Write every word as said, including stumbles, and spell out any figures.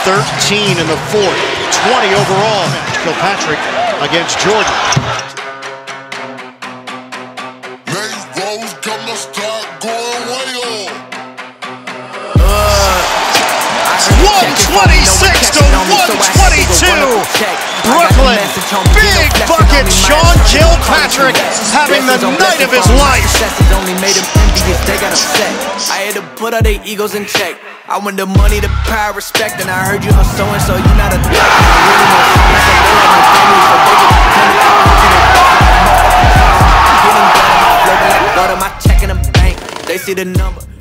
thirteen in the fourth, twenty overall. Kilpatrick against Jordan. one twenty-six to one twenty-two. Brooklyn, big bucket. Sean Kilpatrick having the night of his life. I had to put all their egos in check. I want the money, the power, respect, and I heard you know so and so. You not a go to my check in the bank. They see the number.